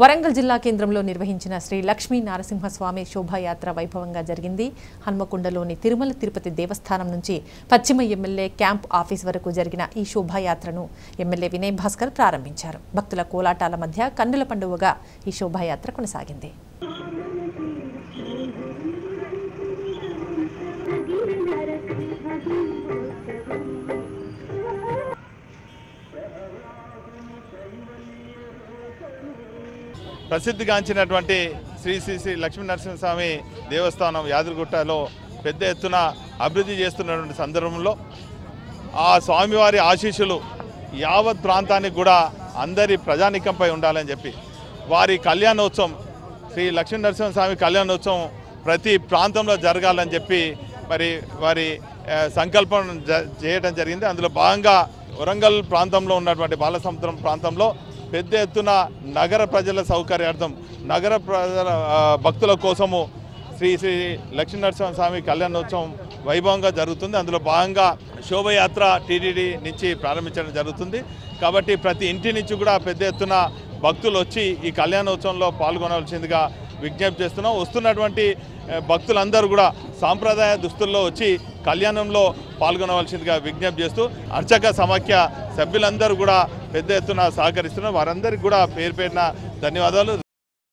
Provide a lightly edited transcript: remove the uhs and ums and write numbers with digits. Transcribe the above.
వరంగల్ జిల్లా కేంద్రంలో నిర్వహించిన శ్రీ లక్ష్మీ నరసింహస్వామి శోభాయాత్ర వైభవంగా జరిగింది. హన్మకొండలోని తిరుమల తిరుపతి దేవస్థానం నుంచి పశ్చిమ ఎమ్మెల్యే క్యాంప్ ఆఫీస్ వరకు జరిగిన ఈ శోభాయాత్రను ఎమ్మెల్యే వినయ్ భాస్కర్ ప్రారంభించారు. భక్తుల కోలాటాల మధ్య కన్నుల పండువగా ఈ శోభాయాత్ర కొనసాగింది. ప్రసిద్ధిగాంచినటువంటి శ్రీ శ్రీ శ్రీ లక్ష్మీ నరసింహస్వామి దేవస్థానం యాదగిరిగుట్టలో పెద్ద ఎత్తున అభివృద్ధి చేస్తున్నటువంటి సందర్భంలో ఆ స్వామివారి ఆశీస్సులు యావత్ ప్రాంతానికి కూడా అందరి ప్రజానికంపై ఉండాలని చెప్పి వారి కళ్యాణోత్సవం శ్రీ లక్ష్మీ నరసింహస్వామి కళ్యాణోత్సవం ప్రతి ప్రాంతంలో జరగాలని చెప్పి మరి వారి సంకల్పం చేయడం జరిగింది. అందులో భాగంగా వరంగల్ ప్రాంతంలో ఉన్నటువంటి బాలసముద్రం ప్రాంతంలో పెద్ద ఎత్తున నగర ప్రజల సౌకర్యార్థం నగర ప్రజల భక్తుల కోసము శ్రీ శ్రీ లక్ష్మీ నరసింహస్వామి కళ్యాణోత్సవం వైభవంగా జరుగుతుంది. అందులో భాగంగా శోభయాత్ర టీటీడీ నుంచి ప్రారంభించడం జరుగుతుంది. కాబట్టి ప్రతి ఇంటి నుంచి కూడా పెద్ద ఎత్తున భక్తులు వచ్చి ఈ కళ్యాణోత్సవంలో పాల్గొనవలసిందిగా విజ్ఞప్తి చేస్తున్నాం. వస్తున్నటువంటి భక్తులందరూ కూడా సాంప్రదాయ దుస్తుల్లో వచ్చి కళ్యాణంలో పాల్గొనవలసిందిగా విజ్ఞప్తి చేస్తూ అర్చక సమాఖ్య సభ్యులందరూ కూడా పెద్ద ఎత్తున సహకరిస్తున్నారు. వారందరికీ కూడా పేరు పేరున ధన్యవాదాలు.